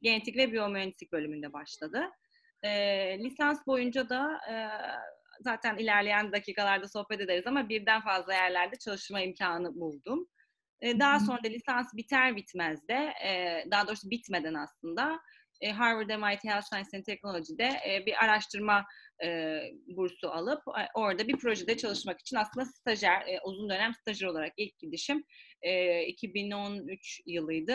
genetik ve biyomühendislik bölümünde başladı. Lisans boyunca da zaten ilerleyen dakikalarda sohbet ederiz ama birden fazla yerlerde çalışma imkanı buldum. Daha sonra da lisans biter bitmez de, daha doğrusu bitmeden aslında Harvard MIT Health Science and Technology'de bir araştırma bursu alıp orada bir projede çalışmak için aslında stajyer, uzun dönem stajyer olarak ilk gidişim 2013 yılıydı.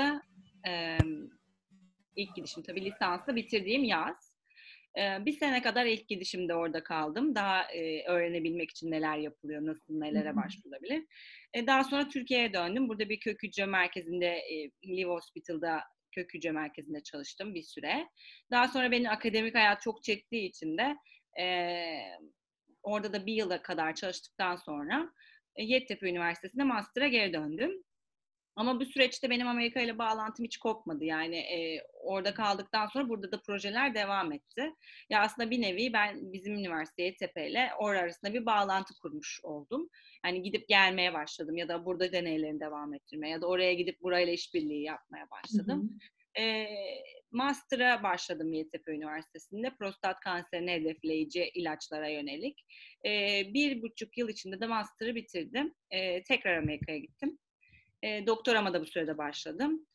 İlk gidişim tabii lisansı bitirdiğim yaz. Bir sene kadar ilk gidişimde orada kaldım. Daha öğrenebilmek için neler yapılıyor, nasıl nelere başvurulabilir. Daha sonra Türkiye'ye döndüm. Burada bir kök hücre merkezinde, Live Hospital'da kök hücre merkezinde çalıştım bir süre. Daha sonra benim akademik hayat çok çektiği için de orada da bir yıla kadar çalıştıktan sonra Yeditepe Üniversitesi'nde master'a geri döndüm. Ama bu süreçte benim Amerika ile bağlantım hiç kopmadı. Yani orada kaldıktan sonra burada da projeler devam etti. Ya aslında bir nevi ben bizim üniversite Yeditepe ile orada arasında bir bağlantı kurmuş oldum. Yani gidip gelmeye başladım ya da burada deneylerini devam ettirmeye ya da oraya gidip burayla işbirliği yapmaya başladım. Master'a başladım Yeditepe Üniversitesi'nde prostat kanserini hedefleyici ilaçlara yönelik. 1,5 yıl içinde de master'ı bitirdim. Tekrar Amerika'ya gittim. Doktorama da bu sürede başladım.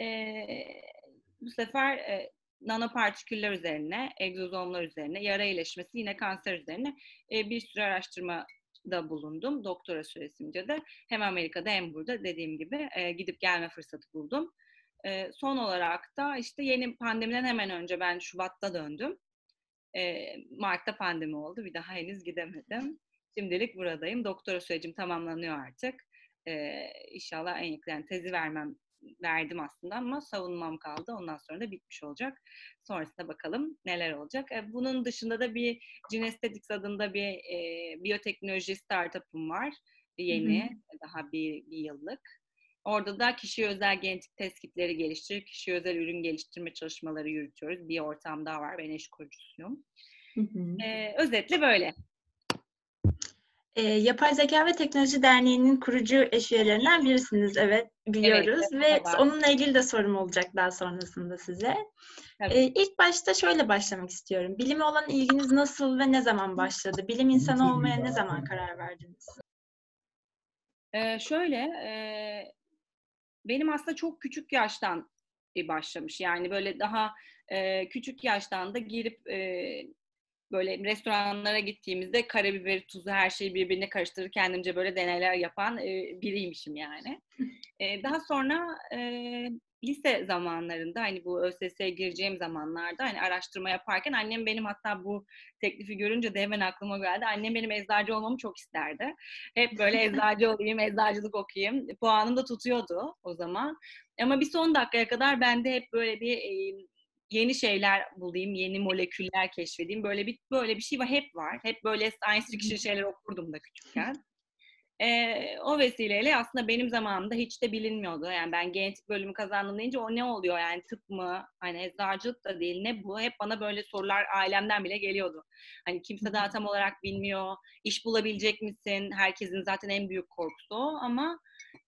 Bu sefer nanopartiküller üzerine, egzozomlar üzerine, yara iyileşmesi, yine kanser üzerine bir sürü araştırmada bulundum. Doktora süresince de hem Amerika'da hem burada dediğim gibi gidip gelme fırsatı buldum. Son olarak da işte yeni pandemiden hemen önce ben Şubat'ta döndüm. Mart'ta pandemi oldu. Bir daha henüz gidemedim. Şimdilik buradayım. Doktora sürecim tamamlanıyor artık. İnşallah en yakın, yani tezi verdim aslında ama savunmam kaldı. Ondan sonra da bitmiş olacak. Sonrasında bakalım neler olacak. Bunun dışında da bir Genestetics adında bir biyoteknoloji startup'ım var. Yeni, daha bir yıllık. Orada da kişiye özel genetik test kitleri geliştirip kişiye özel ürün geliştirme çalışmaları yürütüyoruz. Bir ortam daha var. Ben eş kurucusuyum. Özetle böyle. Yapay Zeka ve Teknoloji Derneği'nin kurucu eş üyelerinden birisiniz, evet biliyoruz. Evet, ve onunla ilgili de sorum olacak daha sonrasında size. İlk başta şöyle başlamak istiyorum. Bilime olan ilginiz nasıl ve ne zaman başladı? Bilim insanı olmaya ne zaman karar verdiniz? Benim aslında çok küçük yaştan başlamış. Yani böyle daha küçük yaştan da girip böyle restoranlara gittiğimizde karabiberi, tuzu, her şeyi birbirine karıştırır kendimce böyle deneyler yapan biriymişim yani. Daha sonra lise zamanlarında hani bu ÖSS'ye gireceğim zamanlarda hani araştırma yaparken annem benim, hatta bu teklifi görünce de hemen aklıma geldi. Annem benim eczacı olmamı çok isterdi. Hep böyle eczacı olayım, eczacılık okuyayım. Puanım da tutuyordu o zaman. Ama bir son dakikaya kadar ben de hep böyle bir yeni şeyler bulayım, yeni moleküller keşfedeyim. Böyle bir şey var, hep var. Hep böyle science fiction şeyler okurdum da küçükken. O vesileyle aslında benim zamanımda hiç de bilinmiyordu. Yani ben genetik bölümü kazandım deyince o ne oluyor yani, tıp mı? Hani eczacılık da değil, ne bu? Hep bana böyle sorular ailemden bile geliyordu. Hani kimse daha tam olarak bilmiyor. İş bulabilecek misin? Herkesin zaten en büyük korkusu o ama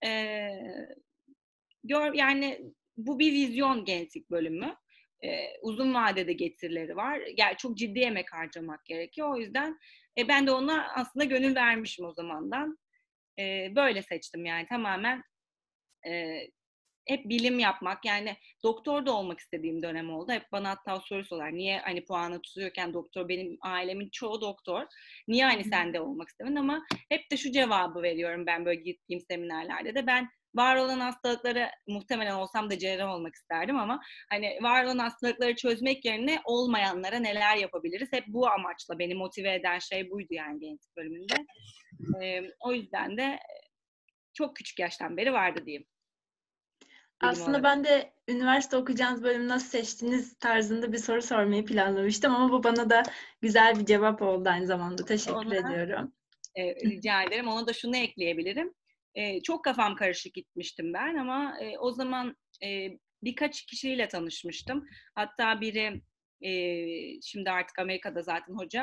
yani bu bir vizyon genetik bölümü. Uzun vadede getirileri var. Yani çok ciddi emek harcamak gerekiyor. O yüzden ben de ona aslında gönül vermişim o zamandan. Böyle seçtim yani tamamen hep bilim yapmak, yani doktor da olmak istediğim dönem oldu. Hep bana hatta soru sorular. Niye hani puanı tutuyorken doktor, benim ailemin çoğu doktor. Niye hani sen de olmak istemedin? Ama hep de şu cevabı veriyorum ben böyle gittiğim seminerlerde de. Ben var olan hastalıkları, muhtemelen olsam da cerrah olmak isterdim ama hani var olan hastalıkları çözmek yerine olmayanlara neler yapabiliriz? Hep bu amaçla beni motive eden şey buydu yani genetik bölümünde. O yüzden de çok küçük yaştan beri vardı diyeyim. Aslında ben de üniversite okuyacağınız bölümü nasıl seçtiniz tarzında bir soru sormayı planlamıştım ama bu bana da güzel bir cevap oldu aynı zamanda. Teşekkür ediyorum. Rica ederim. Ona da şunu ekleyebilirim. Çok kafam karışık gitmiştim ben ama o zaman birkaç kişiyle tanışmıştım. Hatta biri şimdi artık Amerika'da zaten hoca.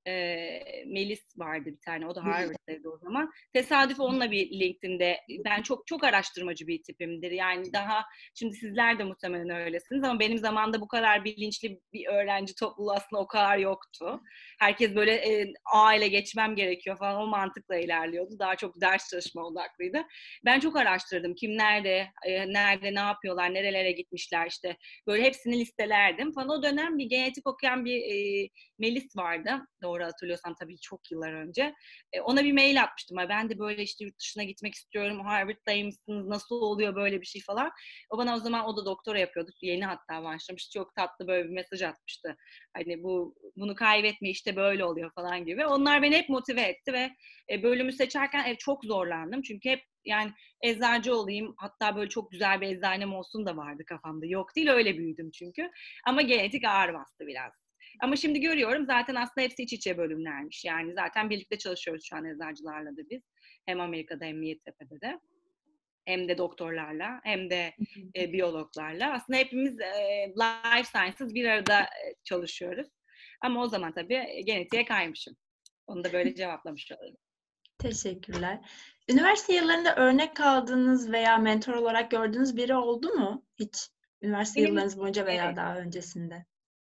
Melis vardı bir tane. O da Harvard'daydı o zaman. Tesadüf onunla bir LinkedIn'de, ben çok çok araştırmacı bir tipimdir. Yani daha, şimdi sizler de muhtemelen öylesiniz ama benim zamanımda bu kadar bilinçli bir öğrenci topluluğu aslında o kadar yoktu. Herkes böyle A ile geçmem gerekiyor falan, o mantıkla ilerliyordu. Daha çok ders çalışma odaklıydı. Ben çok araştırdım. Kim nerede, nerede ne yapıyorlar, nerelere gitmişler, işte böyle hepsini listelerdim falan. O dönem bir genetik okuyan bir Melis vardı. Doğru hatırlıyorsam, tabii çok yıllar önce. Ona bir mail atmıştım. Ben de böyle işte yurt dışına gitmek istiyorum. Harvard'daymışsınız. Nasıl oluyor böyle bir şey falan. O bana o zaman, o da doktora yapıyordu. Yeni hatta başlamıştı. Çok tatlı böyle bir mesaj atmıştı. Hani bunu kaybetme, işte böyle oluyor falan gibi. Onlar beni hep motive etti ve bölümü seçerken çok zorlandım. Çünkü hep yani eczacı olayım, hatta böyle çok güzel bir eczanem olsun da vardı kafamda. Yok değil, öyle büyüdüm çünkü. Ama genetik ağır bastı biraz. Ama şimdi görüyorum zaten aslında hepsi iç içe bölümlermiş. Yani zaten birlikte çalışıyoruz şu an eczacılarla da biz. Hem Amerika'da hem Yeditepe'de de. Hem de doktorlarla hem de biyologlarla. Aslında hepimiz life sciences bir arada çalışıyoruz. Ama o zaman tabii genetiğe kaymışım. Onu da böyle cevaplamış olayım. Teşekkürler. Üniversite yıllarında örnek aldığınız veya mentor olarak gördüğünüz biri oldu mu hiç? Üniversite yıllarınız boyunca veya Evet. daha öncesinde.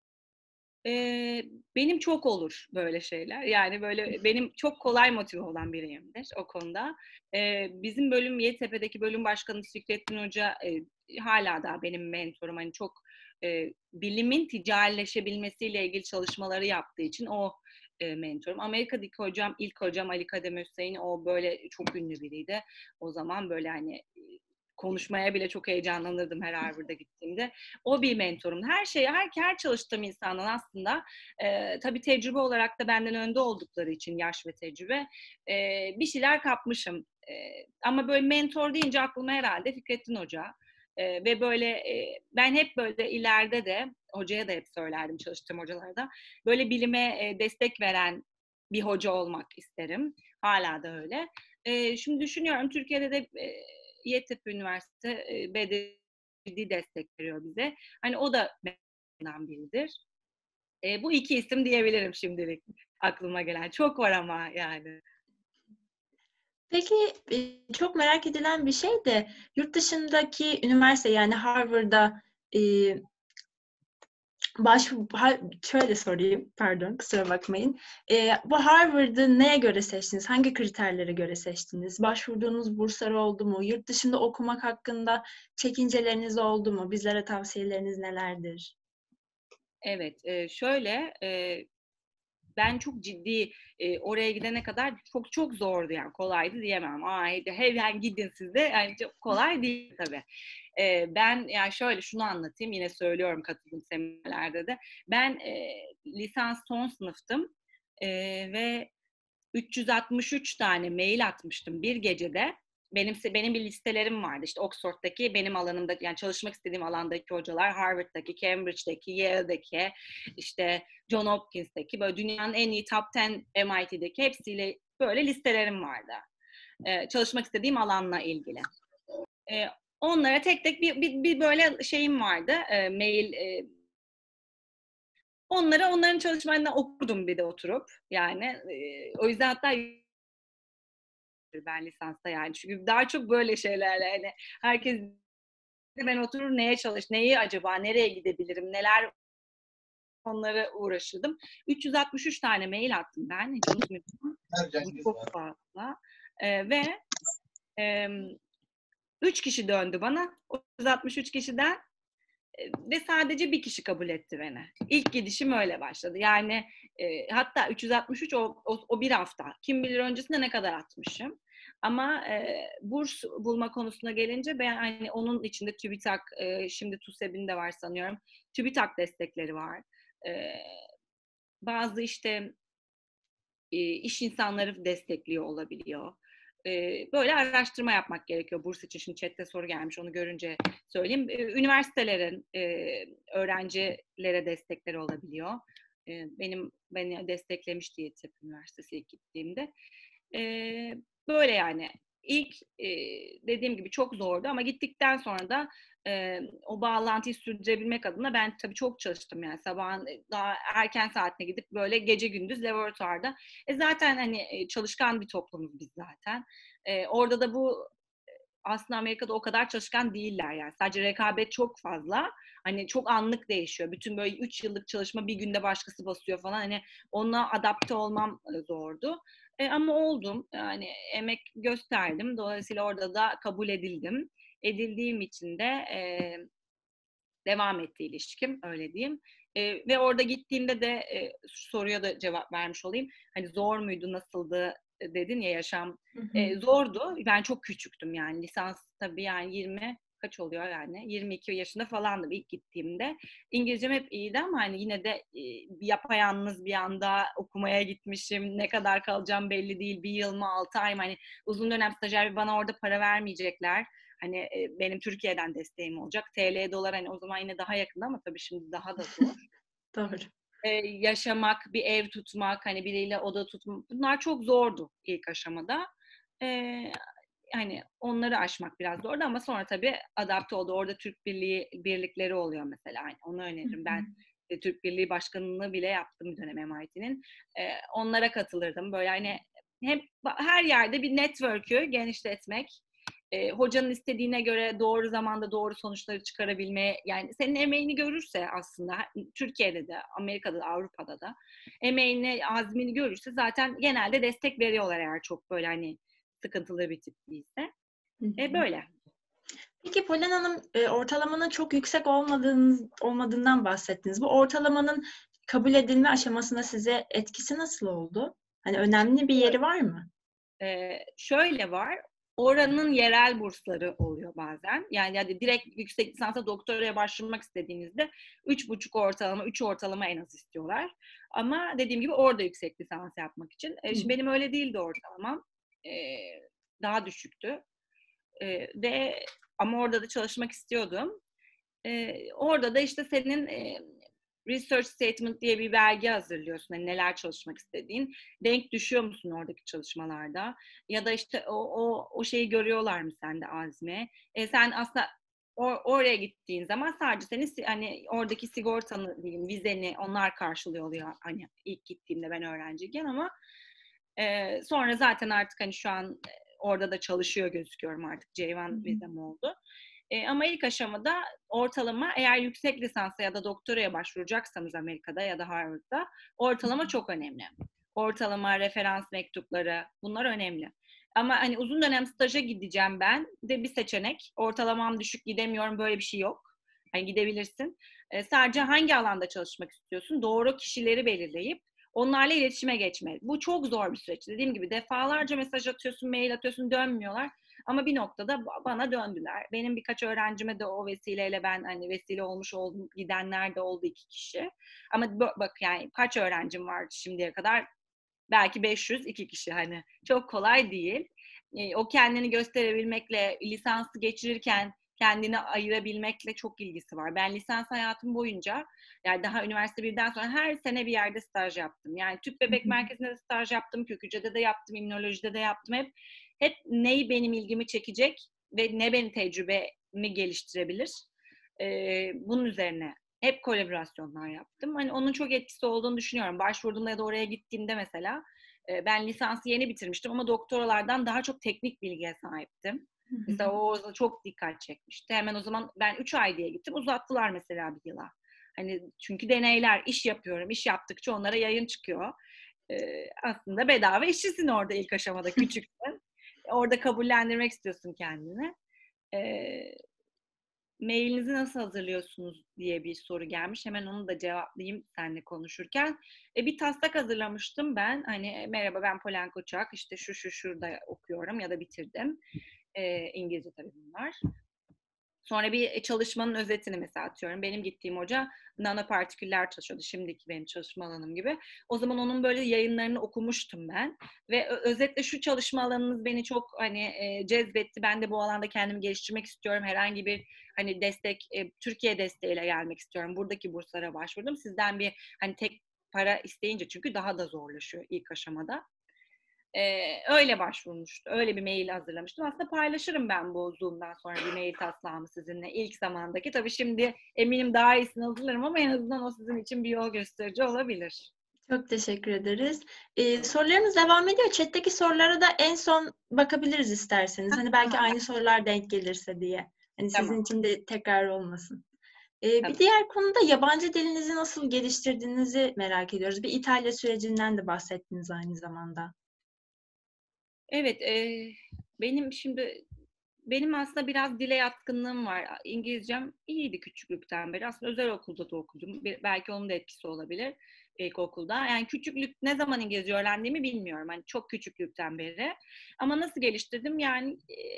Benim çok olur böyle şeyler. Yani böyle benim çok kolay motive olan biriyimdir o konuda. Bizim bölüm, Yeditepe'deki bölüm başkanımız Fikrettin Hoca hala da benim mentorum. Hani çok bilimin ticarileşebilmesiyle ilgili çalışmaları yaptığı için o mentorum. Amerika'daki hocam, ilk hocam Ali Kadem Hüseyin, o böyle çok ünlü biriydi. O zaman böyle hani konuşmaya bile çok heyecanlanırdım her Harvard'a gittiğimde. O bir mentorum. Her çalıştığım insandan aslında tabii tecrübe olarak da benden önde oldukları için, yaş ve tecrübe, bir şeyler kapmışım. Ama böyle mentor deyince aklıma herhalde Fikrettin Hoca. Ve böyle ben hep böyle ileride de hocaya da hep söylerdim, çalıştığım hocalarda, böyle bilime destek veren bir hoca olmak isterim. Hala da öyle. Şimdi düşünüyorum, Türkiye'de de Yeditepe Üniversite BDD destek veriyor bize. Hani o da benden biridir. Bu iki isim diyebilirim şimdilik aklıma gelen. Çok var ama yani. Peki çok merak edilen bir şey de yurt dışındaki üniversite, yani Harvard'da şöyle sorayım, pardon, kusura bakmayın. Bu Harvard'ı neye göre seçtiniz? Hangi kriterlere göre seçtiniz? Başvurduğunuz burslar oldu mu? Yurt dışında okumak hakkında çekinceleriniz oldu mu? Bizlere tavsiyeleriniz nelerdir? Evet, şöyle, ben çok ciddi oraya gidene kadar çok çok zordu, yani kolaydı diyemem. Hemen gidin siz de, yani çok kolay değil tabii. Ben yani şöyle şunu anlatayım, yine söylüyorum katıldığım seminerlerde de. Ben lisans son sınıftım ve 363 tane mail atmıştım bir gecede. Benim bir listelerim vardı. İşte Oxford'daki benim alanımdaki, yani çalışmak istediğim alandaki hocalar, Harvard'daki, Cambridge'deki, Yale'deki, işte John Hopkins'teki, böyle dünyanın en iyi top 10 MIT'deki hepsiyle böyle listelerim vardı. Çalışmak istediğim alanla ilgili. Onlara tek tek bir böyle şeyim vardı. Mail onların çalışmalarından okudum bir de oturup. Yani o yüzden hatta ben lisansta, yani çünkü daha çok böyle şeylerle, hani herkes, ben oturur neye neyi acaba, nereye gidebilirim, neler, onlara uğraşırdım. 363 tane mail attım ben, hiç unutmuyorum. Bu çok fazla. Ve 3 kişi döndü bana. O 163 kişiden ve sadece bir kişi kabul etti beni. İlk gidişim öyle başladı. Yani hatta 363 o bir hafta. Kim bilir öncesinde ne kadar atmışım. Ama burs bulma konusuna gelince, ben hani onun içinde TÜBİTAK, şimdi TUSEB'in de var sanıyorum. TÜBİTAK destekleri var. Bazı işte iş insanları destekliyor olabiliyor. Böyle araştırma yapmak gerekiyor burs için. Şimdi chatte soru gelmiş, onu görünce söyleyeyim. Üniversitelerin öğrencilere destekleri olabiliyor. Beni desteklemişti Yeditepe Üniversitesi ilk gittiğimde. Böyle yani. ilk dediğim gibi çok zordu ama gittikten sonra da o bağlantıyı sürdürebilmek adına ben tabii çok çalıştım yani sabahın daha erken saatine gidip böyle gece gündüz laboratuvarda. Zaten hani çalışkan bir toplumuz biz zaten. Orada da bu aslında Amerika'da o kadar çalışkan değiller yani. Sadece rekabet çok fazla. Hani çok anlık değişiyor. Bütün böyle 3 yıllık çalışma bir günde başkası basıyor falan. Hani ona adapte olmam zordu. Ama oldum. Yani emek gösterdim. Dolayısıyla orada da kabul edildim. Edildiğim için de devam etti ilişkim, öyle diyeyim. Ve orada gittiğimde de şu soruya da cevap vermiş olayım. Hani zor muydu, nasıldı dedin ya yaşam. Hı hı. Zordu. Ben çok küçüktüm yani. Lisans tabii yani 20 kaç oluyor yani? 22 yaşında falandım ilk gittiğimde. İngilizcem hep iyiydi ama hani yine de yapayalnız bir anda okumaya gitmişim. Ne kadar kalacağım belli değil. Bir yıl mı 6 ay mı? Hani uzun dönem stajyer bana orada para vermeyecekler. Hani benim Türkiye'den desteğim olacak. TL, dolar hani o zaman yine daha yakında ama tabii şimdi daha da zor. Doğru. Yaşamak, bir ev tutmak, hani biriyle oda tutmak bunlar çok zordu ilk aşamada. Hani onları aşmak biraz zordu ama sonra tabii adapte oldu. Orada Türk birlikleri oluyor mesela. Hani onu Hı öneririm. hı. Ben Türk Birliği Başkanlığı bile yaptım bir dönem MIT'nin. Onlara katılırdım. Böyle hani hep her yerde bir network'ü genişletmek, hocanın istediğine göre doğru zamanda doğru sonuçları çıkarabilmeye, yani senin emeğini görürse aslında Türkiye'de de, Amerika'da da, Avrupa'da da emeğini, azmini görürse zaten genelde destek veriyorlar eğer çok böyle hani sıkıntılı bir tip değilse. Hı hı. Böyle. Peki Polen Hanım, ortalamanın çok yüksek olmadığından bahsettiniz. Bu ortalamanın kabul edilme aşamasında size etkisi nasıl oldu? Hani önemli bir yeri var mı? Şöyle var, oranın yerel bursları oluyor bazen. Yani hadi direkt yüksek lisansa doktoraya başvurmak istediğinizde 3,5 ortalama, 3 ortalama en az istiyorlar. Ama dediğim gibi orada yüksek lisans yapmak için. Hı. Şimdi benim öyle değildi ortalamam. Daha düşüktü. Ve ama orada da çalışmak istiyordum. Orada da işte senin research statement diye bir belge hazırlıyorsun. Hani neler çalışmak istediğin. Denk düşüyor musun oradaki çalışmalarda? Ya da işte o şeyi görüyorlar mı sende azmi? Sen aslında oraya gittiğin zaman sadece senin hani oradaki sigortanı diyeyim, vizeni onlar karşılıyor oluyor. Hani ilk gittiğimde ben öğrenciyken ama sonra zaten artık hani şu an orada da çalışıyor gözüküyorum artık. Hı C1 hı. vizem oldu. Ama ilk aşamada ortalama eğer yüksek lisansa ya da doktoraya başvuracaksanız Amerika'da ya da Harvard'da ortalama çok önemli. Ortalama, referans mektupları bunlar önemli. Ama hani uzun dönem staja gideceğim ben de bir seçenek. Ortalamam düşük gidemiyorum böyle bir şey yok. Hani gidebilirsin. Sadece hangi alanda çalışmak istiyorsun? Doğru kişileri belirleyip onlarla iletişime geçme. Bu çok zor bir süreç. Dediğim gibi defalarca mesaj atıyorsun, mail atıyorsun, dönmüyorlar. Ama bir noktada bana döndüler. Benim birkaç öğrencime de o vesileyle ben hani vesile olmuş oldum. Gidenler de oldu 2 kişi. Ama bak yani kaç öğrencim vardı şimdiye kadar? Belki 500, 2 kişi hani. Çok kolay değil. O kendini gösterebilmekle, lisansı geçirirken kendini ayırabilmekle çok ilgisi var. Ben lisans hayatım boyunca yani daha üniversite birden sonra her sene bir yerde staj yaptım. Yani tüp Hı bebek hı. merkezinde de staj yaptım, kök hücrede de yaptım, immünolojide de yaptım. Hep neyi benim ilgimi çekecek ve ne benim tecrübemi geliştirebilir. Bunun üzerine hep kolaborasyonlar yaptım. Hani onun çok etkisi olduğunu düşünüyorum. Başvurduğumda ya da oraya gittiğimde mesela ben lisansı yeni bitirmiştim ama doktoralardan daha çok teknik bilgiye sahiptim. Hı hı. Mesela o çok dikkat çekmişti. Hemen o zaman ben 3 ay diye gittim. Uzattılar mesela bir yıla. Hani çünkü deneyler, iş yapıyorum. İş yaptıkça onlara yayın çıkıyor. Aslında bedava işçisin orada ilk aşamada, küçüksün. Orada kabullendirmek istiyorsun kendini. Ee, Mailinizi nasıl hazırlıyorsunuz diye bir soru gelmiş. Hemen onu da cevaplayayım seninle konuşurken. Bir taslak hazırlamıştım ben. Hani merhaba ben Polen Koçak. İşte şurada okuyorum ya da bitirdim. İngilizce tabii bunlar. Sonra bir çalışmanın özetini mesela atıyorum. Benim gittiğim hoca nanopartiküller çalışıyordu. Şimdiki benim çalışma alanım gibi. O zaman onun böyle yayınlarını okumuştum ben. Ve özetle şu çalışma alanınız beni çok hani cezbetti. Ben de bu alanda kendimi geliştirmek istiyorum. Herhangi bir hani destek, Türkiye desteğiyle gelmek istiyorum. Buradaki burslara başvurdum. Sizden bir hani tek para isteyince çünkü daha da zorlaşıyor ilk aşamada. Öyle başvurmuştu. Öyle bir mail hazırlamıştım. Aslında paylaşırım ben bu Zoom'dan sonra bir mail taslağımı sizinle. İlk zamandaki. Tabii şimdi eminim daha iyisini hazırlarım ama en azından o sizin için bir yol gösterici olabilir. Çok teşekkür ederiz. Sorularımız devam ediyor. Chat'teki sorulara da en son bakabiliriz isterseniz. Hani belki aynı sorular denk gelirse diye. Hani sizin Tamam. için de tekrar olmasın. Bir Tabii. diğer konuda yabancı dilinizi nasıl geliştirdiğinizi merak ediyoruz. Bir İtalya sürecinden de bahsettiniz aynı zamanda. Evet, benim aslında biraz dile yatkınlığım var. İngilizcem iyiydi küçüklükten beri. Aslında özel okulda da okudum. Belki onun da etkisi olabilir ilkokulda. Yani küçüklük ne zaman İngilizce öğrendiğimi bilmiyorum. Hani çok küçüklükten beri. Ama nasıl geliştirdim? Yani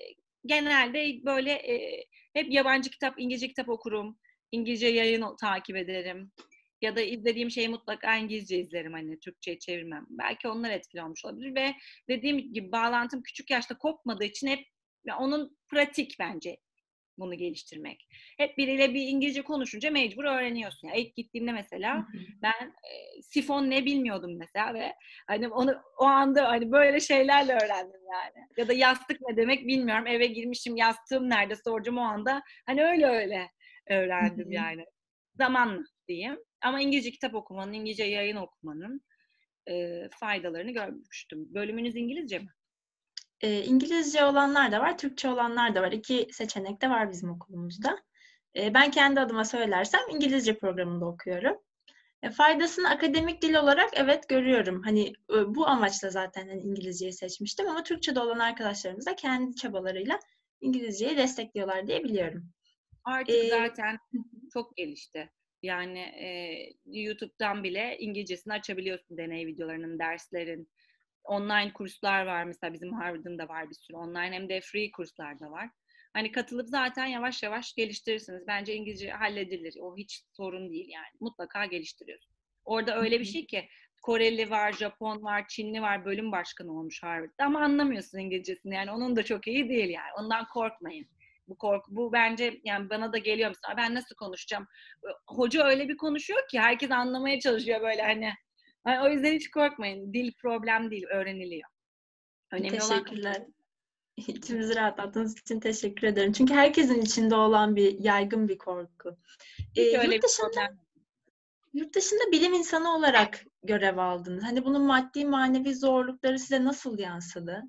genelde böyle hep yabancı kitap, İngilizce kitap okurum. İngilizce yayın takip ederim. Ya da izlediğim şeyi mutlaka İngilizce izlerim, hani Türkçe'ye çevirmem. Belki onlar etkili olmuş olabilir ve dediğim gibi bağlantım küçük yaşta kopmadığı için hep onun pratik bence bunu geliştirmek. Hep biriyle bir İngilizce konuşunca mecbur öğreniyorsun. Yani ilk gittiğimde mesela ben sifon ne bilmiyordum mesela ve hani onu o anda hani böyle şeylerle öğrendim yani. Ya da yastık ne demek bilmiyorum. Eve girmişim, yastığım nerede soracağım o anda. Hani öyle öğrendim yani. Zamanla diyeyim. Ama İngilizce kitap okumanın, İngilizce yayın okumanın faydalarını görmüştüm. Bölümünüz İngilizce mi? İngilizce olanlar da var, Türkçe olanlar da var. İki seçenek de var bizim okulumuzda. Ben kendi adıma söylersem İngilizce programında okuyorum. Faydasını akademik dil olarak evet görüyorum. Hani bu amaçla zaten hani İngilizceyi seçmiştim ama Türkçe'de olan arkadaşlarımız da kendi çabalarıyla İngilizceyi destekliyorlar diye biliyorum. Artık zaten çok gelişti. Yani YouTube'dan bile İngilizcesini açabiliyorsun, deney videolarının, derslerin. Online kurslar var mesela, bizim Harvard'ın da var bir sürü online, hem de free kurslar da var. Hani katılıp zaten yavaş yavaş geliştirirsiniz. Bence İngilizce halledilir. O hiç sorun değil yani. Mutlaka geliştiriyorsun. Orada öyle bir şey ki Koreli var, Japon var, Çinli var, bölüm başkanı olmuş Harvard'da ama anlamıyorsun İngilizcesini. Yani onun da çok iyi değil yani. Ondan korkmayın. Bu bence yani bana da geliyor mesela, ben nasıl konuşacağım? Hoca öyle bir konuşuyor ki herkes anlamaya çalışıyor böyle hani. O yüzden hiç korkmayın. Dil problem değil, öğreniliyor. Önemli olan Teşekkürler. İçimizi rahatlattığınız için teşekkür ederim. Çünkü herkesin içinde olan bir yaygın bir korku. hiç öyle Yurt bir dışında problem. Yurt dışında bilim insanı olarak görev aldınız. Hani bunun maddi manevi zorlukları size nasıl yansıdı?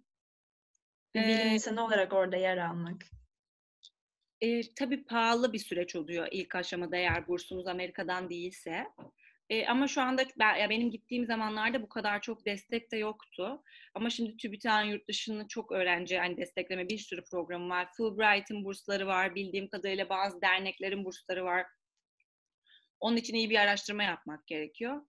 Bir bilim Ee, insanı olarak orada yer almak. tabii pahalı bir süreç oluyor ilk aşamada eğer bursunuz Amerika'dan değilse. Ama şu anda benim gittiğim zamanlarda bu kadar çok destek de yoktu. Ama şimdi TÜBİTAK'ın yurt dışını çok öğrenci yani destekleme bir sürü programı var. Fulbright'ın bursları var. Bildiğim kadarıyla bazı derneklerin bursları var. Onun için iyi bir araştırma yapmak gerekiyor.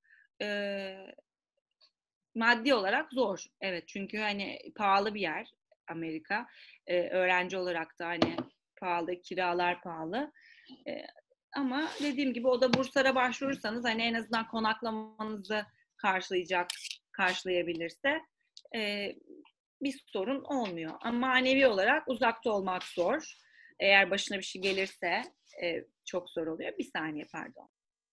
Maddi olarak zor. Evet, çünkü hani pahalı bir yer Amerika. Öğrenci olarak da hani pahalı, kiralar pahalı. Ee, Ama dediğim gibi o da burslara başvurursanız hani en azından konaklamanızı karşılayabilirse e, bir sorun olmuyor. Ama manevi olarak uzakta olmak zor. Eğer başına bir şey gelirse çok zor oluyor. Bir saniye, pardon.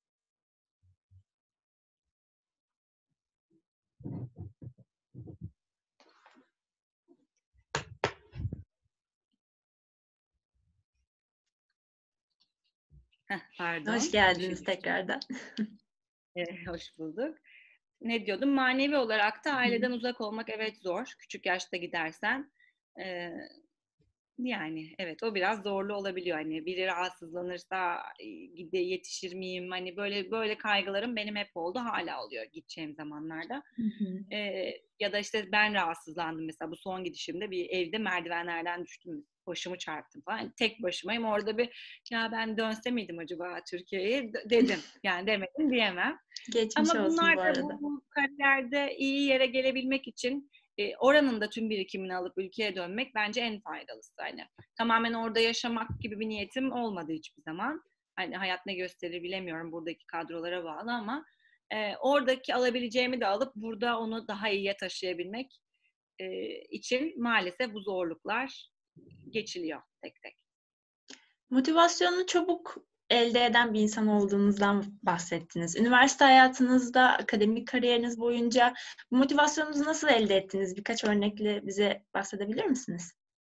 Hoş Pardon. Bir şey geldiniz düştü. tekrardan. Hoş bulduk. Ne diyordum? Manevi olarak da aileden uzak olmak evet zor. Küçük yaşta gidersen. Ee, Yani evet, o biraz zorlu olabiliyor. Hani biri rahatsızlanırsa yetişir miyim? Hani böyle kaygılarım benim hep oldu, hala oluyor gideceğim zamanlarda. Ya da işte ben rahatsızlandım mesela bu son gidişimde, bir evde merdivenlerden düştüm. Başımı çarptım falan. Yani tek başımayım orada, ya ben dönse miydim acaba Türkiye'ye dedim. Yani demedim diyemem. Geçmiş Ama olsun bu bunlar da arada. bu kariyerde iyi yere gelebilmek için oranın da tüm birikimini alıp ülkeye dönmek bence en faydalısı. Hani tamamen orada yaşamak gibi bir niyetim olmadı hiçbir zaman. Hani hayat ne gösterir bilemiyorum, buradaki kadrolara bağlı ama oradaki alabileceğimi de alıp burada onu daha iyiye taşıyabilmek için maalesef bu zorluklar geçiliyor tek tek. Motivasyonunu çabuk elde eden bir insan olduğunuzdan bahsettiniz. Üniversite hayatınızda, akademik kariyeriniz boyunca bu motivasyonunuzu nasıl elde ettiniz? Birkaç örnekle bize bahsedebilir misiniz?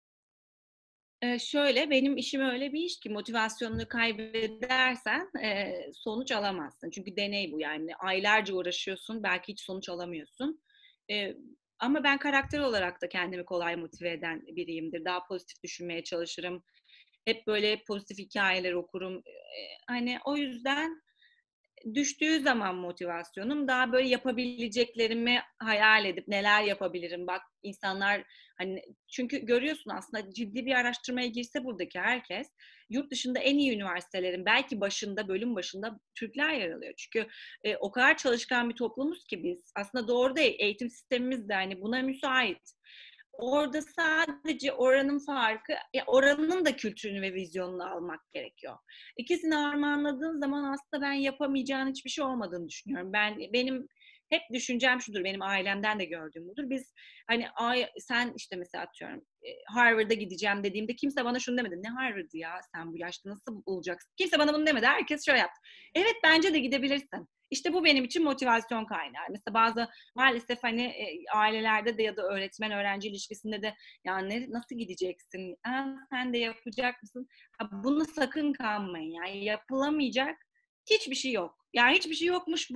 Şöyle, benim işim öyle bir iş ki motivasyonunu kaybedersen sonuç alamazsın. Çünkü deney bu yani. Aylarca uğraşıyorsun, belki hiç sonuç alamıyorsun. Eee, Ama ben karakter olarak da kendimi kolay motive eden biriyimdir. Daha pozitif düşünmeye çalışırım. Hep böyle pozitif hikayeler okurum. Hani o yüzden düştüğü zaman motivasyonum daha böyle yapabileceklerimi hayal edip neler yapabilirim. Bak insanlar hani çünkü görüyorsun aslında ciddi bir araştırmaya girse buradaki herkes yurt dışında en iyi üniversitelerin belki başında bölüm başında Türkler yer alıyor. Çünkü o kadar çalışkan bir toplumuz ki biz. Aslında doğru değil. Eğitim sistemimiz de hani buna müsait. Orada sadece oranın farkı, oranın da kültürünü ve vizyonunu almak gerekiyor. İkisini harmanladığın zaman aslında ben yapamayacağın hiçbir şey olmadığını düşünüyorum. Benim hep düşüncem şudur, benim ailemden de gördüğüm budur. Biz hani sen işte mesela atıyorum Harvard'a gideceğim dediğimde kimse bana şunu demedi. Ne Harvard'ı ya sen bu yaşta nasıl bulacaksın? Kimse bana bunu demedi. Herkes şöyle yaptı. Evet bence de gidebilirsin. İşte bu benim için motivasyon kaynağı. Mesela bazı maalesef hani ailelerde de ya da öğretmen öğrenci ilişkisinde de ya nasıl gideceksin? Sen de yapacak mısın? Bunu sakın kanmayın. Yani yapılamayacak hiçbir şey yok. Yani hiçbir şey yokmuş.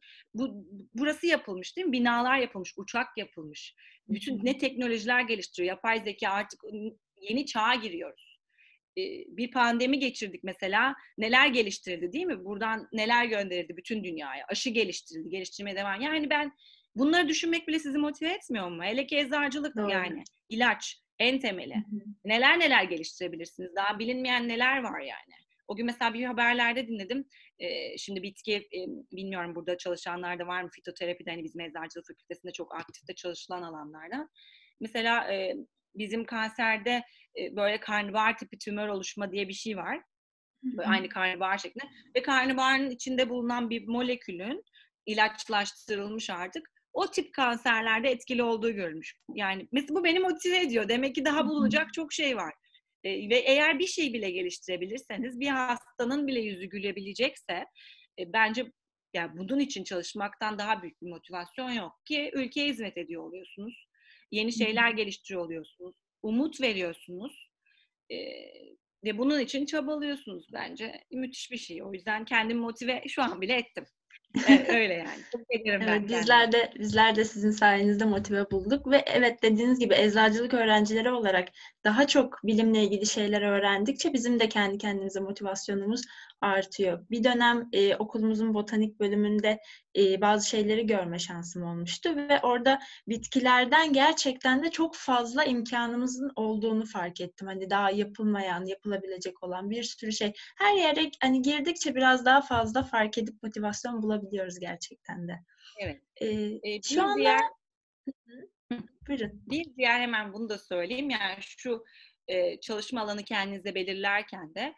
Burası yapılmış değil mi? Binalar yapılmış, uçak yapılmış. Bütün ne teknolojiler geliştiriyor. Yapay zeka artık yeni çağa giriyoruz. Bir pandemi geçirdik mesela. Neler geliştirildi değil mi? Buradan neler gönderildi bütün dünyaya. Aşı geliştirildi, geliştirmeye devam. Yani ben bunları düşünmek bile sizi motive etmiyor mu? Hele ki eczacılık Doğru. yani. İlaç en temeli. Neler neler geliştirebilirsiniz? Daha bilinmeyen neler var yani. O gün mesela bir haberlerde dinledim. Şimdi bitki, bilmiyorum burada çalışanlar da var mı? Fitoterapide hani bizim eczacılık fakültesinde çok aktifte çalışılan alanlardan. Mesela bizim kanserde böyle karnabahar tipi tümör oluşma diye bir şey var. Böyle aynı karnabahar şeklinde. Ve karnabaharın içinde bulunan bir molekülün ilaçlaştırılmış artık o tip kanserlerde etkili olduğu görülmüş. Yani mesela bu beni motive ediyor. Demek ki daha bulunacak çok şey var. Ve eğer bir şey bile geliştirebilirseniz bir hastanın bile yüzü gülebilecekse bence yani bunun için çalışmaktan daha büyük bir motivasyon yok ki ülkeye hizmet ediyor oluyorsunuz. Yeni şeyler geliştiriyor oluyorsunuz. Umut veriyorsunuz. E, Ve bunun için çabalıyorsunuz bence. Müthiş bir şey. O yüzden kendimi motive şu an bile ettim. Öyle yani. Çok ederim ben Evet, kendime. bizler de sizin sayenizde motive bulduk ve evet dediğiniz gibi eczacılık öğrencileri olarak daha çok bilimle ilgili şeyler öğrendikçe bizim de kendi kendimize motivasyonumuz artıyor. Bir dönem okulumuzun botanik bölümünde bazı şeyleri görme şansım olmuştu ve orada bitkilerden gerçekten de çok fazla imkanımızın olduğunu fark ettim. Hani daha yapılmayan, yapılabilecek olan bir sürü şey. Her yere hani girdikçe biraz daha fazla fark edip motivasyon bulabiliyoruz gerçekten de. Evet. Şu Bir anda diğer buyurun. Bir diğer hemen bunu da söyleyeyim. Yani şu çalışma alanı kendinize belirlerken de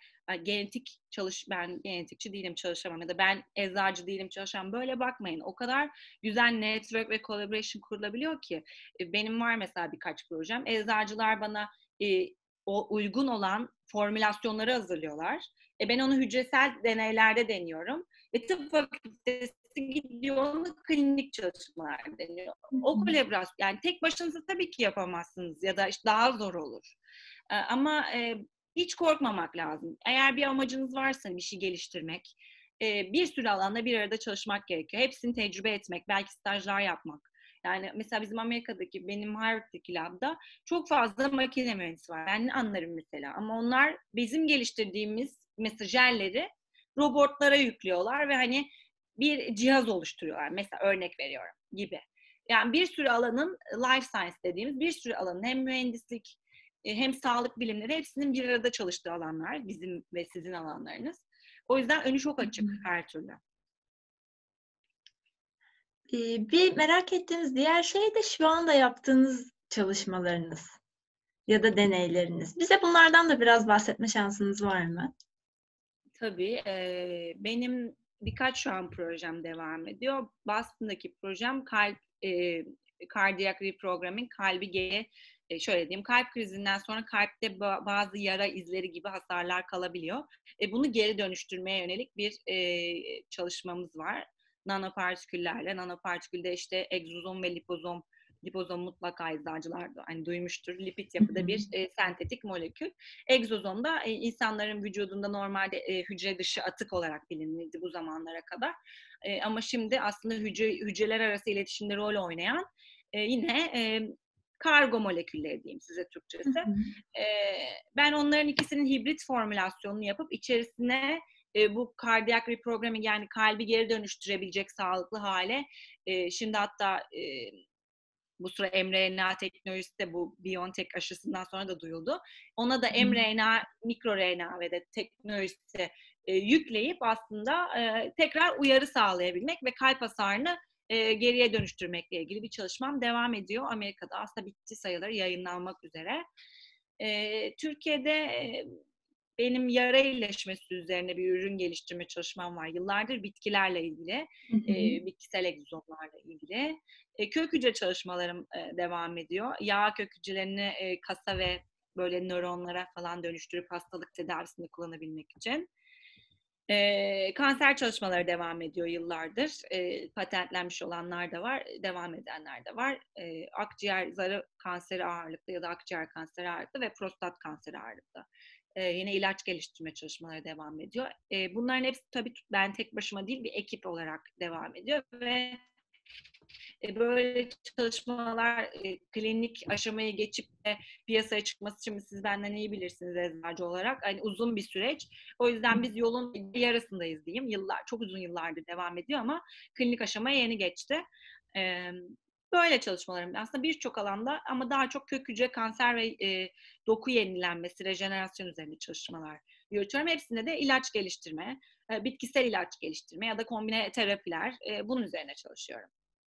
ben genetikçi değilim çalışamam ya da ben eczacı değilim çalışamam. Böyle bakmayın. O kadar güzel network ve collaboration kurulabiliyor ki. Benim var mesela birkaç projem. Eczacılar bana o uygun olan formülasyonları hazırlıyorlar. Ben onu hücresel deneylerde deniyorum. Ve tıp fakültesi gidiyor onu klinik çalışmalar deniyor. O kolaborasyon yani tek başınıza tabii ki yapamazsınız ya da işte daha zor olur. Ama hiç korkmamak lazım. Eğer bir amacınız varsa bir şey geliştirmek, bir sürü alanda bir arada çalışmak gerekiyor. Hepsini tecrübe etmek, belki stajlar yapmak. Yani mesela bizim Amerika'daki, benim Harvard'daki labda çok fazla makine mühendisi var. Ben anlarım mesela. Ama onlar bizim geliştirdiğimiz mesajerleri robotlara yüklüyorlar ve hani bir cihaz oluşturuyorlar. Mesela örnek veriyorum gibi. Yani bir sürü alanın life science dediğimiz bir sürü alanın hem mühendislik hem sağlık bilimleri hepsinin bir arada çalıştığı alanlar bizim ve sizin alanlarınız. O yüzden önü çok açık her türlü. Bir merak ettiğimiz diğer şey de şu anda yaptığınız çalışmalarınız ya da deneyleriniz. Bize bunlardan da biraz bahsetme şansınız var mı? Tabii. Benim birkaç şu an projem devam ediyor. Boston'daki projem cardiac reprogramming, kalbi Şöyle diyeyim, kalp krizinden sonra kalpte bazı yara izleri gibi hasarlar kalabiliyor. Bunu geri dönüştürmeye yönelik bir çalışmamız var. Nanopartiküllerle. Nanopartikülde işte egzozom ve lipozom. Lipozom mutlaka eczacılar da hani duymuştur. Lipid yapıda bir sentetik molekül. Egzozom da insanların vücudunda normalde hücre dışı atık olarak bilinirdi bu zamanlara kadar. Ama şimdi aslında hücreler arası iletişimde rol oynayan yine kargo molekülleri diyeyim size Türkçesi. Ben onların ikisinin hibrit formülasyonunu yapıp içerisine bu kardiyak reprogramming, yani kalbi geri dönüştürebilecek sağlıklı hale, şimdi hatta bu sıra mRNA teknolojisi de bu BioNTech aşısından sonra da duyuldu. Ona da mRNA, mikroRNA ve de teknolojisi yükleyip aslında tekrar uyarı sağlayabilmek ve kalp hasarını geriye dönüştürmekle ilgili bir çalışmam devam ediyor. Amerika'da aslında bitti sayılır, yayınlanmak üzere. Türkiye'de benim yara iyileşmesi üzerine bir ürün geliştirme çalışmam var. Yıllardır bitkilerle ilgili, bitkisel egzozomlarla ilgili. Kök hücre çalışmalarım devam ediyor. Yağ kök hücrelerini kasa ve böyle nöronlara falan dönüştürüp hastalık tedavisinde kullanabilmek için. Kanser çalışmaları devam ediyor yıllardır. Patentlenmiş olanlar da var, devam edenler de var. Akciğer zarı kanseri ağırlıklı ya da akciğer kanseri ağırlıklı ve prostat kanseri ağırlıklı. Yine ilaç geliştirme çalışmaları devam ediyor. Bunların hepsi tabii ben tek başıma değil, bir ekip olarak devam ediyor ve böyle çalışmalar klinik aşamayı geçip de piyasaya çıkması için siz benden iyi bilirsiniz eczacı olarak. Hani uzun bir süreç. O yüzden biz yolun yarısındayız diyeyim. Çok uzun yıllardır devam ediyor ama klinik aşamaya yeni geçti. Böyle çalışmalarım aslında birçok alanda ama daha çok kök hücre, kanser ve doku yenilenmesi, rejenerasyon üzerinde çalışmalar yürütüyorum. Hepsinde de ilaç geliştirme, bitkisel ilaç geliştirme ya da kombine terapiler, bunun üzerine çalışıyorum.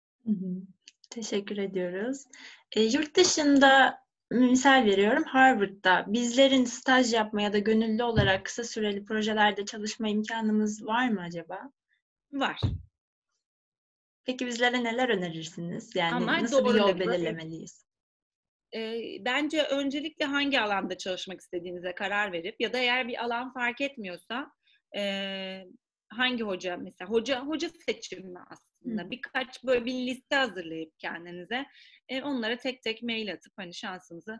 Teşekkür ediyoruz. Yurt dışında misal veriyorum, Harvard'da bizlerin staj yapma ya da gönüllü olarak kısa süreli projelerde çalışma imkanımız var mı acaba? Var. Peki bizlere neler önerirsiniz? Yani Ama nasıl bir yol doğruları. belirlemeliyiz? Bence öncelikle hangi alanda çalışmak istediğinize karar verip ya da eğer bir alan fark etmiyorsa hangi hoca, mesela hoca seçimi aslında birkaç böyle bir liste hazırlayıp kendinize onlara tek tek mail atıp hani şansınızı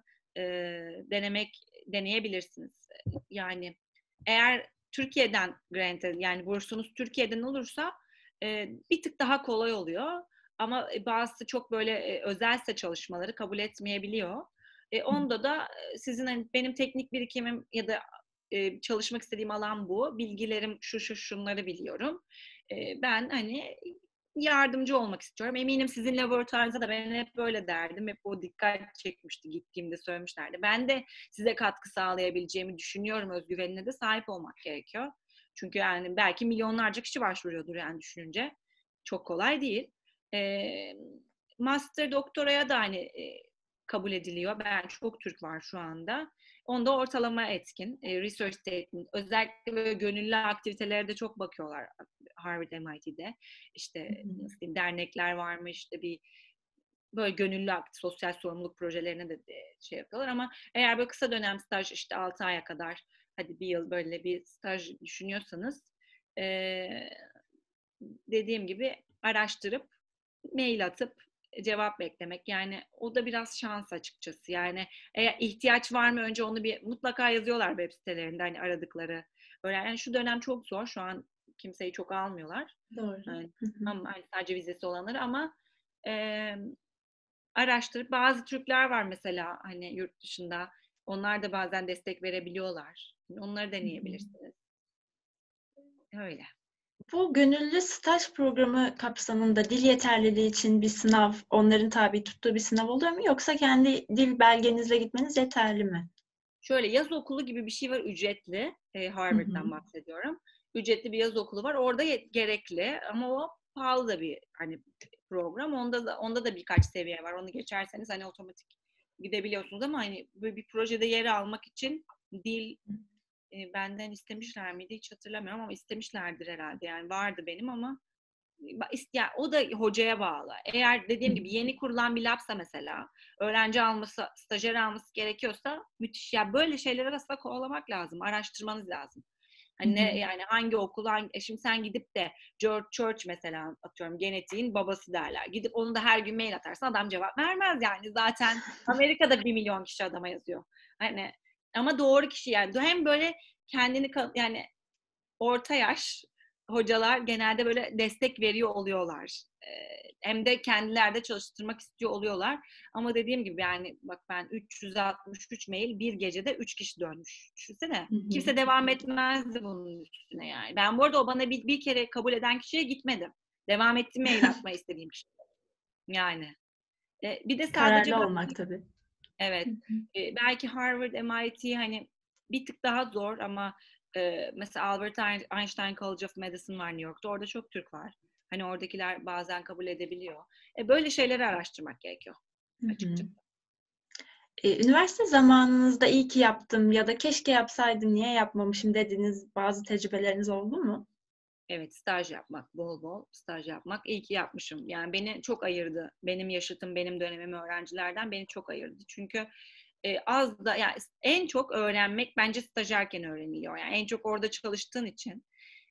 deneyebilirsiniz. Yani eğer Türkiye'den granted, yani bursunuz Türkiye'den olursa bir tık daha kolay oluyor. Ama bazısı çok böyle özelse çalışmaları kabul etmeyebiliyor. Onda da sizin hani benim teknik birikimim ya da çalışmak istediğim alan bu. Bilgilerim şunları biliyorum. Ben hani yardımcı olmak istiyorum. Eminim sizin laboratuvarınızda da ben hep böyle derdim. Hep o dikkat çekmişti, gittiğimde söylemişlerdi. Ben de size katkı sağlayabileceğimi düşünüyorum. Özgüvenine de sahip olmak gerekiyor. Çünkü yani belki milyonlarca kişi başvuruyordur yani düşününce. Çok kolay değil. Master doktoraya da hani kabul ediliyor. Ben çok Türk var şu anda. Onda ortalama etkin. Research statement. Özellikle böyle gönüllü aktivitelere çok bakıyorlar Harvard MIT'de. İşte nasıl diyeyim, dernekler varmış, işte bir böyle gönüllü sosyal sorumluluk projelerine de şey yapıyorlar ama eğer böyle kısa dönem staj, işte 6 aya kadar, hadi bir yıl böyle bir staj düşünüyorsanız dediğim gibi araştırıp mail atıp cevap beklemek. Yani o da biraz şans açıkçası. Yani eğer ihtiyaç var mı, önce onu bir mutlaka yazıyorlar web sitelerinde hani aradıkları. Böyle yani şu dönem çok zor. Şu an kimseyi çok almıyorlar. Doğru. Yani, ama hani sadece vizesi olanları ama araştırıp, bazı Türkler var mesela hani yurt dışında. Onlar da bazen destek verebiliyorlar. Onları deneyebilirsiniz. Öyle. Bu gönüllü staj programı kapsamında dil yeterliliği için bir sınav, onların tabi tuttuğu bir sınav oluyor mu? Yoksa kendi dil belgenizle gitmeniz yeterli mi? Şöyle, yaz okulu gibi bir şey var, ücretli. Harvard'dan bahsediyorum. Ücretli bir yaz okulu var. Orada gerekli ama o pahalı da bir hani program. Onda da birkaç seviye var. Onu geçerseniz hani otomatik gidebiliyorsunuz ama hani böyle bir projede yer almak için dil benden istemişler miydi hiç hatırlamıyorum ama istemişlerdir herhalde. Yani vardı benim ama yani o da hocaya bağlı. Eğer dediğim gibi yeni kurulan bir labsa mesela öğrenci alması, stajyer alması gerekiyorsa müthiş. Ya böyle şeyleri aslında kovalamak lazım, araştırmanız lazım. Hani yani hangi okul, şimdi sen gidip de George Church mesela atıyorum genetiğin babası derler. Gidip onu da her gün mail atarsan adam cevap vermez yani. Zaten Amerika'da 1 milyon kişi adama yazıyor. Hani ama doğru kişi yani. Hem böyle kendini yani orta yaş hocalar genelde böyle destek veriyor oluyorlar. Hem de kendileri de çalıştırmak istiyor oluyorlar. Ama dediğim gibi yani bak ben 363 mail bir gecede 3 kişi dönmüş. Düşünsene. Kimse devam etmezdi bunun üstüne yani. Ben bu arada o bana bir kere kabul eden kişiye gitmedim. Devam ettim mail atmayı istediğim kişi. Yani. Bir de sadece Kararlı olmak tabii. evet. Belki Harvard, MIT hani bir tık daha zor ama mesela Albert Einstein College of Medicine var New York'ta. Orada çok Türk var. Hani oradakiler bazen kabul edebiliyor. Böyle şeyleri araştırmak gerekiyor açıkçası. Üniversite zamanınızda iyi ki yaptım ya da keşke yapsaydım, niye yapmamışım dediğiniz bazı tecrübeleriniz oldu mu? Evet, staj yapmak, bol bol staj yapmak. İyi ki yapmışım. Yani beni çok ayırdı. Benim yaşıtım, benim dönemim öğrencilerden beni çok ayırdı. Çünkü az da yani en çok öğrenmek bence stajyerken öğreniliyor. Yani en çok orada çalıştığın için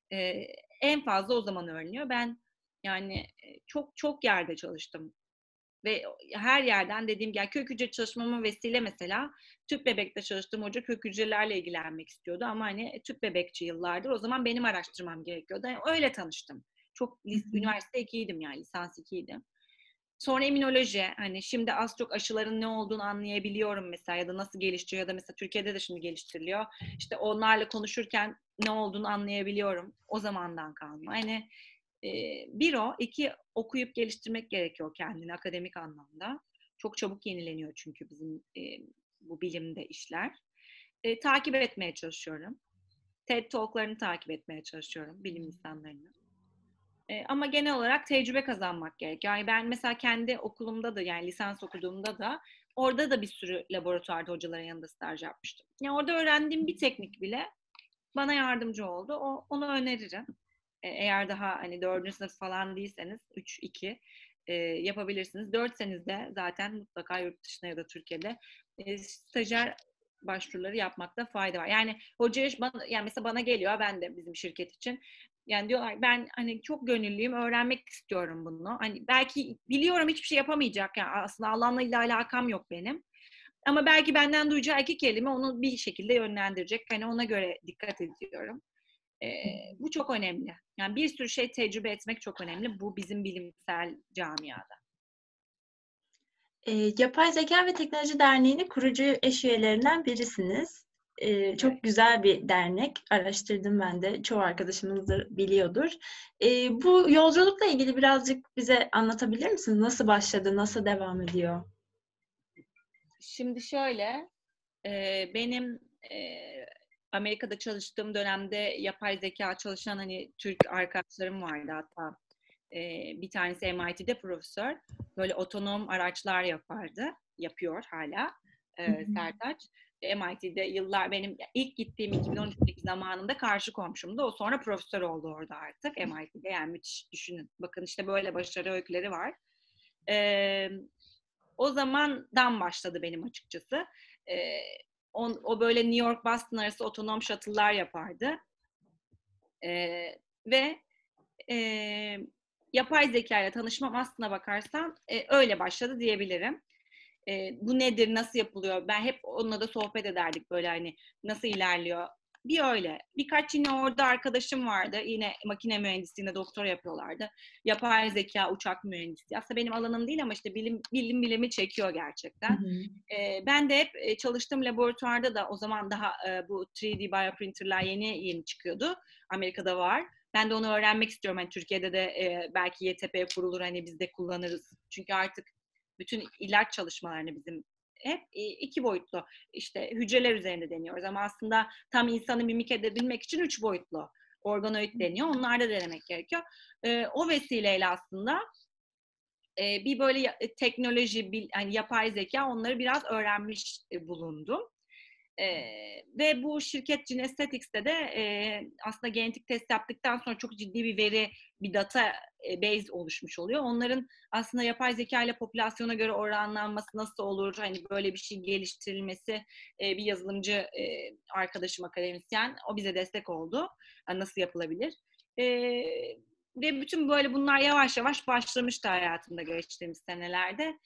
en fazla o zaman öğreniyor. Ben yani çok çok yerde çalıştım. Ve her yerden dediğim gibi yani kök hücre çalışmamın vesile mesela tüp bebekte çalıştığım hoca kök hücrelerle ilgilenmek istiyordu ama hani tüp bebekçi yıllardır o zaman benim araştırmam gerekiyordu. Yani öyle tanıştım. Çok üniversite 2'ydim yani lisans 2'ydim. Sonra immünoloji hani şimdi az çok aşıların ne olduğunu anlayabiliyorum mesela ya da nasıl geliştiriyor ya da mesela Türkiye'de de şimdi geliştiriliyor. İşte onlarla konuşurken ne olduğunu anlayabiliyorum. O zamandan kalma. Hani bir o, iki okuyup geliştirmek gerekiyor kendini akademik anlamda. Çok çabuk yenileniyor çünkü bizim bu bilimde işler. Takip etmeye çalışıyorum. TED Talk'larını takip etmeye çalışıyorum, bilim insanlarını. Ama genel olarak tecrübe kazanmak gerekiyor. Yani ben mesela kendi okulumda da yani lisans okuduğumda da orada da bir sürü laboratuvarda hocaların yanında staj yapmıştım. Yani orada öğrendiğim bir teknik bile bana yardımcı oldu. Onu öneririm. Eğer daha hani 4. sınıf falan değilseniz 3-2 yapabilirsiniz. 4'seniz de zaten mutlaka yurt dışına ya da Türkiye'de stajyer başvuruları yapmakta fayda var. Yani hoca yani mesela bana geliyor ben de bizim şirket için yani diyorlar ben hani çok gönüllüyüm öğrenmek istiyorum bunu. Hani belki biliyorum hiçbir şey yapamayacak yani aslında alanla alakam yok benim. Ama belki benden duyacağı 2 kelime onu bir şekilde yönlendirecek. Hani ona göre dikkat ediyorum. Bu çok önemli. Yani bir sürü şey tecrübe etmek çok önemli. Bu bizim bilimsel camiada. Yapay Zeka ve Teknoloji Derneği'nin kurucu eş üyelerinden birisiniz. Evet. Çok güzel bir dernek. Araştırdım ben de. Çoğu arkadaşımız da biliyordur. Bu yolculukla ilgili birazcık bize anlatabilir misiniz? Nasıl başladı? Nasıl devam ediyor? Şimdi şöyle, benim Amerika'da çalıştığım dönemde yapay zeka çalışan hani Türk arkadaşlarım vardı hatta. Bir tanesi MIT'de profesör. Böyle otonom araçlar yapardı. Yapıyor hala Sertaç. MIT'de yıllar benim ilk gittiğim 2013'teki zamanında karşı komşumdu. O sonra profesör oldu orada artık MIT'de. Yani müthiş düşünün. Bakın işte böyle başarı öyküleri var. O zamandan başladı benim açıkçası. O böyle New York Boston arası otonom shuttle'lar yapardı. Ve e, yapay zeka ile tanışmam aslına bakarsan öyle başladı diyebilirim. Bu nedir, nasıl yapılıyor? Ben hep onunla da sohbet ederdik böyle hani nasıl ilerliyor. Bir öyle. Birkaç yine orada arkadaşım vardı. Yine makine mühendisliğinde doktora yapıyorlardı. Yapay zeka, uçak mühendisliği. Aslında benim alanım değil ama işte bilimi çekiyor gerçekten. Ben de hep çalıştığım laboratuvarda da o zaman daha bu 3D bioprinterler yeni çıkıyordu. Amerika'da var. Ben de onu öğrenmek istiyorum. Hani Türkiye'de de belki YTP kurulur hani biz de kullanırız. Çünkü artık bütün ilaç çalışmalarını bizim hep 2 boyutlu işte hücreler üzerinde deniyoruz ama aslında tam insanı mimik edebilmek için 3 boyutlu organoid deniyor. Onlarda denemek gerekiyor. O vesileyle aslında bir böyle teknoloji, yani yapay zeka onları biraz öğrenmiş bulundum. Ve bu şirket Genestetics'te de aslında genetik test yaptıktan sonra çok ciddi bir veri, bir data base oluşmuş oluyor. Onların aslında yapay zeka ile popülasyona göre oranlanması nasıl olur, hani böyle bir şey geliştirilmesi, bir yazılımcı arkadaşım, akademisyen, o bize destek oldu. Yani nasıl yapılabilir? Ve bütün böyle bunlar yavaş yavaş başlamıştı hayatımda geçtiğimiz senelerde.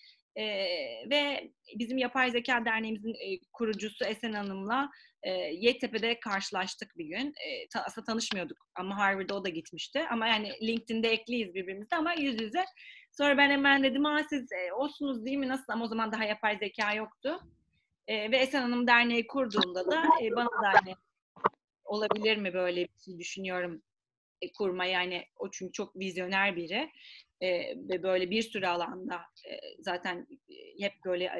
Ve bizim Yapay Zeka Derneğimizin kurucusu Esen Hanım'la Yeditepe'de karşılaştık bir gün. Aslında tanışmıyorduk ama Harvard'a o da gitmişti. Ama yani LinkedIn'de ekliyiz birbirimize ama yüz yüze. Sonra ben hemen dedim, siz olsunuz değil mi, nasıl? Ama o zaman daha yapay zeka yoktu. Ve Esen Hanım derneği kurduğunda da bana da hani olabilir mi böyle bir şey düşünüyorum kurma, yani o çünkü çok vizyoner biri ve böyle bir sürü alanda zaten hep böyle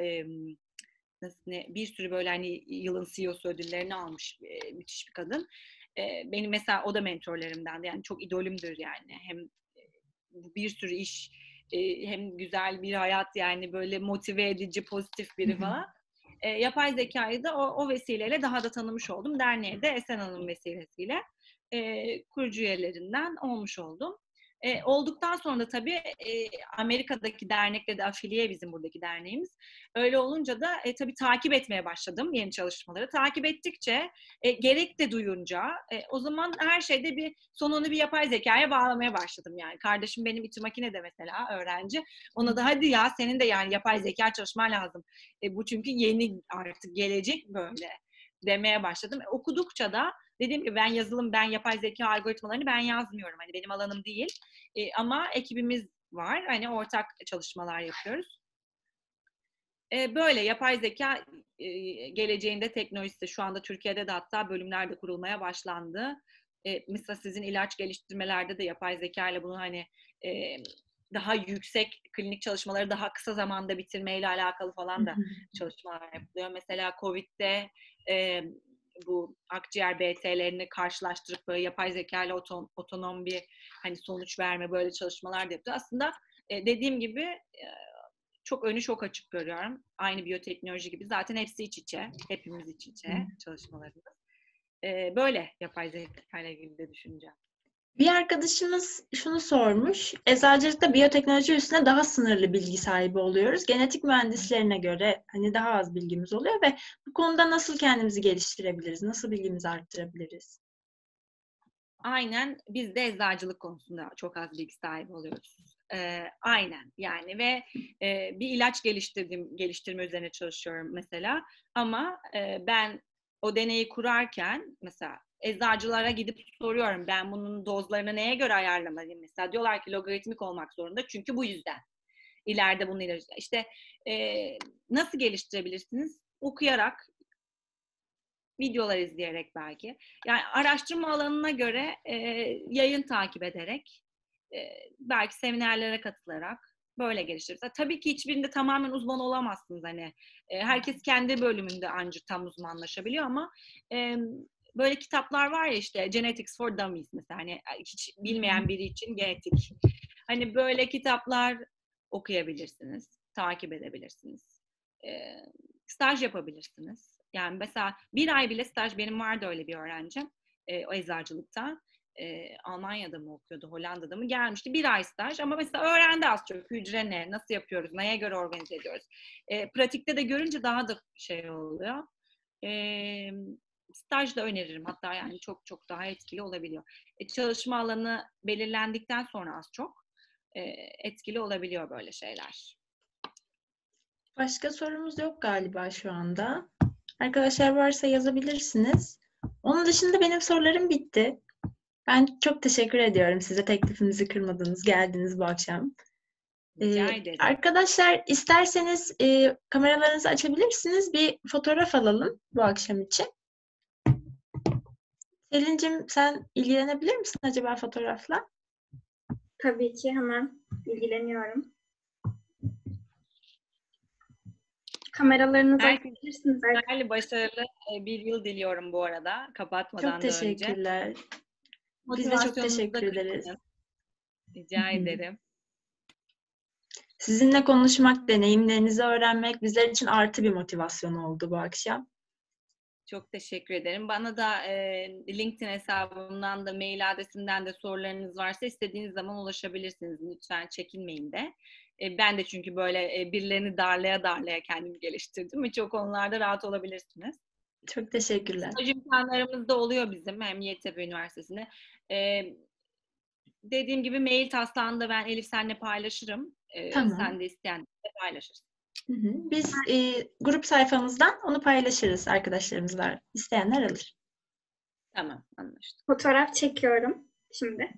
bir sürü böyle hani yılın CEO'su ödüllerini almış müthiş bir kadın. Benim mesela o da mentorlarımdan, yani çok idolümdür yani, hem bir sürü iş hem güzel bir hayat, yani böyle motive edici, pozitif biri falan. Yapay zekayı da o vesileyle daha da tanımış oldum. Derneğe de Esen Hanım vesilesiyle kurucu üyelerinden olmuş oldum. Olduktan sonra da tabii Amerika'daki dernekle de afiliye bizim buradaki derneğimiz. Öyle olunca da tabii takip etmeye başladım yeni çalışmaları. Takip ettikçe gerek de duyunca o zaman her şeyde bir sonunu bir yapay zekaya bağlamaya başladım yani. Kardeşim benim İTÜ Makine'de mesela öğrenci. Ona da hadi ya senin de yani yapay zeka çalışman lazım. Bu çünkü yeni, artık gelecek böyle demeye başladım. Okudukça da dediğim gibi ben yapay zeka algoritmalarını ben yazmıyorum. Hani benim alanım değil. Ama ekibimiz var. Hani ortak çalışmalar yapıyoruz. Böyle yapay zeka geleceğinde teknolojisi şu anda Türkiye'de de hatta bölümlerde kurulmaya başlandı. Mesela sizin ilaç geliştirmelerde de yapay zeka ile bunu hani daha yüksek klinik çalışmaları daha kısa zamanda bitirmeyle alakalı falan da çalışmalar yapılıyor. Mesela Covid'de bu akciğer BT'lerini karşılaştırıp böyle yapay zeka ile otonom bir hani sonuç verme, böyle çalışmalar da yapıyor. Aslında dediğim gibi çok önü çok açık görüyorum. Aynı biyoteknoloji gibi. Zaten hepsi iç içe. Hepimiz iç içe çalışmalarımız. Böyle yapay zeka ile ilgili de düşüneceğim. Bir arkadaşımız şunu sormuş. Eczacılıkta biyoteknoloji üstüne daha sınırlı bilgi sahibi oluyoruz. Genetik mühendislerine göre hani daha az bilgimiz oluyor ve bu konuda nasıl kendimizi geliştirebiliriz? Nasıl bilgimizi arttırabiliriz? Aynen, biz de eczacılık konusunda çok az bilgi sahibi oluyoruz. Aynen yani ve bir ilaç geliştirme üzerine çalışıyorum mesela. Ama ben o deneyi kurarken mesela eczacılara gidip soruyorum, ben bunun dozlarını neye göre ayarlamalıyım mesela. Diyorlar ki logaritmik olmak zorunda çünkü bu yüzden. İleride bunun ilacı. İşte nasıl geliştirebilirsiniz? Okuyarak, videolar izleyerek belki. Yani araştırma alanına göre yayın takip ederek, belki seminerlere katılarak böyle geliştiririz. Tabii ki hiçbirinde tamamen uzman olamazsınız. Hani herkes kendi bölümünde ancak tam uzmanlaşabiliyor ama böyle kitaplar var ya, işte Genetics for Dummies mesela, hani hiç bilmeyen biri için genetik. Hani böyle kitaplar okuyabilirsiniz, takip edebilirsiniz. Staj yapabilirsiniz. Yani mesela bir ay bile staj, benim vardı öyle bir öğrencim o eczacılıkta. Almanya'da mı okuyordu, Hollanda'da mı, gelmişti bir ay staj ama mesela öğrendi az çok hücre ne, nasıl yapıyoruz, neye göre organize ediyoruz. Pratikte de görünce daha da şey oluyor. Staj da öneririm hatta, yani çok çok daha etkili olabiliyor. Çalışma alanı belirlendikten sonra az çok etkili olabiliyor böyle şeyler. Başka sorumuz yok galiba şu anda. Arkadaşlar varsa yazabilirsiniz. Onun dışında benim sorularım bitti. Ben çok teşekkür ediyorum size, teklifinizi kırmadınız, geldiniz bu akşam. Rica ederim. Arkadaşlar isterseniz kameralarınızı açabilirsiniz. Bir fotoğraf alalım bu akşam için. Selin'cim sen ilgilenebilir misin acaba fotoğrafla? Tabii ki, hemen ilgileniyorum. Kameralarınızı açabilirsiniz. Herkese başarılı bir yıl diliyorum bu arada, kapatmadan çok da önce. Teşekkürler. Biz de çok teşekkür ederiz. Rica ederim. Sizinle konuşmak, deneyimlerinizi öğrenmek bizler için artı bir motivasyon oldu bu akşam. Çok teşekkür ederim. Bana da LinkedIn hesabımdan da mail adresimden de sorularınız varsa istediğiniz zaman ulaşabilirsiniz. Lütfen çekinmeyin de. Ben de çünkü böyle birilerini darlaya kendimi geliştirdim ve çok konularda rahat olabilirsiniz. Çok teşekkürler. Staj imkanlarımız da oluyor bizim hem Yeditepe Üniversitesi'nde. Dediğim gibi mail taslağını da ben Elif seninle paylaşırım. Tamam. Sen de isteyen de paylaşırsın. Biz grup sayfamızdan onu paylaşırız arkadaşlarımızla. İsteyenler alır. Tamam, anlaştık. Fotoğraf çekiyorum şimdi.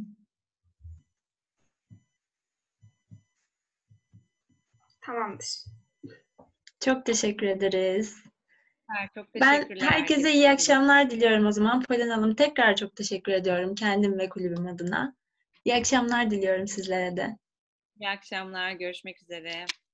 Tamamdır. Çok teşekkür ederiz. Çok Ben teşekkürler. herkese iyi akşamlar diliyorum o zaman. Polen Hanım tekrar çok teşekkür ediyorum kendim ve kulübüm adına. İyi akşamlar diliyorum sizlere de. İyi akşamlar, görüşmek üzere.